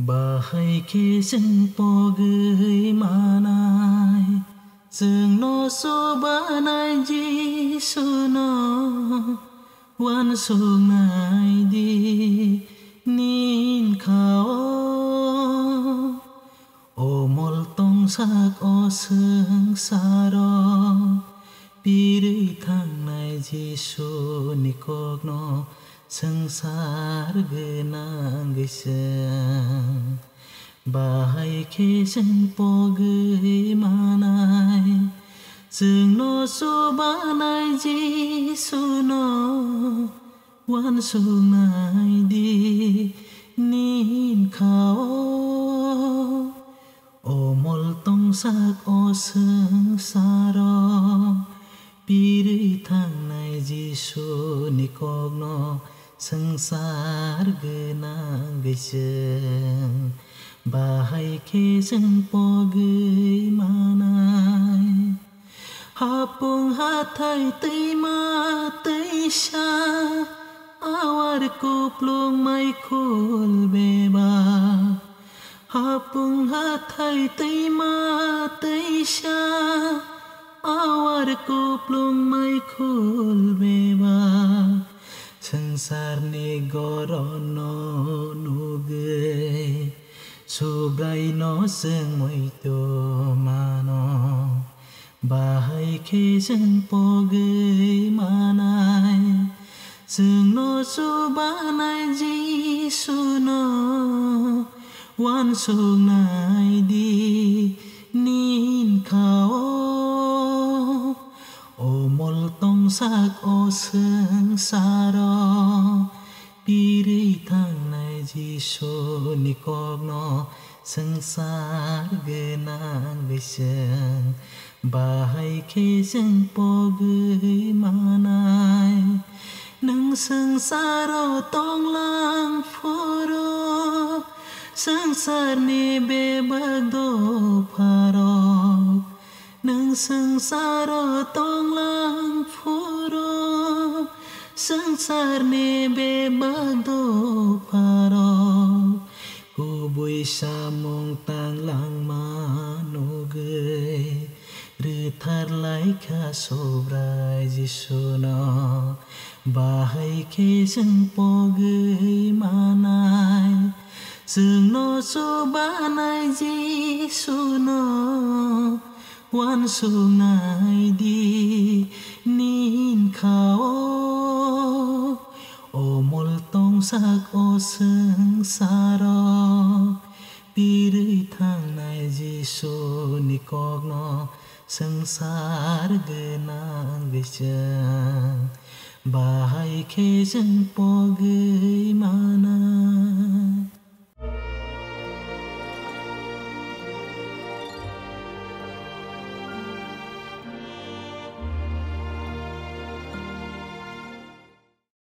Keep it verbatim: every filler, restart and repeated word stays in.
Bahai ke sen pogai manai Seng no so banai ji suno Wan sungai di nin kao O mol tong sak o seng saro Piri thang nai ji su nikok no Sengsar genang gesang Bahai ke sen pogai manai Seng no so banai ji suno Wan sungai di nin kao O mol tong sak o seng saro Piri thang nai ji su nikok no Sengsar genang gesang Bahai ke sen pogai manai Hapung hatai tei ma tei sha Awar ko plong mai kul beba Hapung hatai tei ma tei sha Awar ko plong mai kul beba Sengsar ni gorono nuge Subrai no seng moi to mano Bahai ke sen pogai manai Seng no so banai ji suno Wan sungai di nin kao O mol tong sak o seng saro Piri thang nai ji su nikok no Sengsar genang gesang Bahai ke sen pogai manai Nang sengsaro tong lang foro Sengsar ni bebag do paro Nang sengsaro tong lang foro Sengsar ni bebag do paro Kubui samong tang lang manugay Rithar lai ka sobrai jisuno Bahai ke sen pogai manai Seng no so banai ji suno Wan sungai di nin kao O mol tong sak o seng saro Piri thang nai ji su nikok no Sengsar genang gesang Bahai ke sen pogai manai